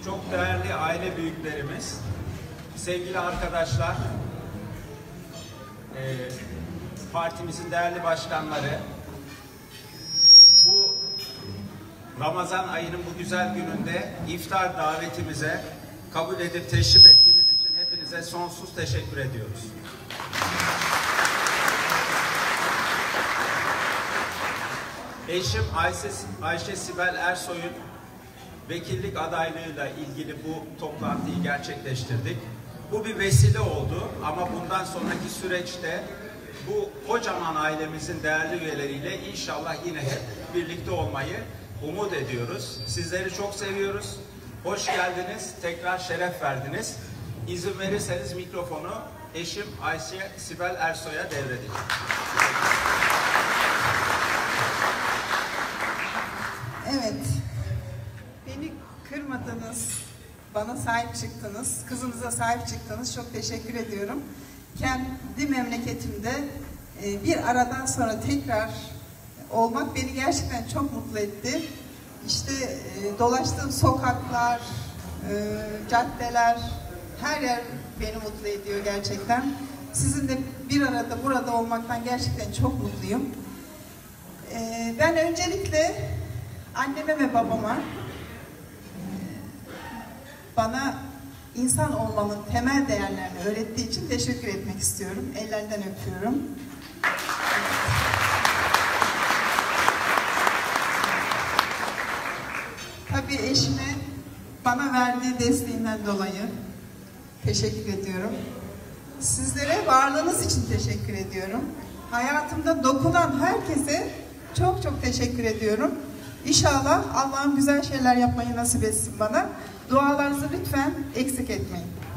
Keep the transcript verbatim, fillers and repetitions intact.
çok değerli aile büyüklerimiz, sevgili arkadaşlar, e, partimizin değerli başkanları, bu Ramazan ayının bu güzel gününde iftar davetimize kabul edip teşrif ettiğiniz için hepinize sonsuz teşekkür ediyoruz. Eşim Ayşe, Ayşe Sibel Ersoy'un vekillik adaylığıyla ilgili bu toplantıyı gerçekleştirdik. Bu bir vesile oldu ama bundan sonraki süreçte bu kocaman ailemizin değerli üyeleriyle inşallah yine hep birlikte olmayı umut ediyoruz. Sizleri çok seviyoruz. Hoş geldiniz. Tekrar şeref verdiniz. İzin verirseniz mikrofonu eşim Ayşe Sibel Ersoy'a devredeceğim. Evet. Beni kırmadınız. Bana sahip çıktınız. Kızınıza sahip çıktınız. Çok teşekkür ediyorum. Kendi memleketimde bir aradan sonra tekrar olmak beni gerçekten çok mutlu etti. İşte dolaştığım sokaklar, caddeler, her yer beni mutlu ediyor gerçekten. Sizinle bir arada burada olmaktan gerçekten çok mutluyum. Ben öncelikle anneme ve babama bana insan olmanın temel değerlerini öğrettiği için teşekkür etmek istiyorum. Ellerinden öpüyorum. Tabii eşime bana verdiği desteğinden dolayı teşekkür ediyorum. Sizlere varlığınız için teşekkür ediyorum. Hayatımda dokunan herkese çok çok teşekkür ediyorum. İnşallah Allah'ım güzel şeyler yapmayı nasip etsin bana. Dualarınızı lütfen eksik etmeyin.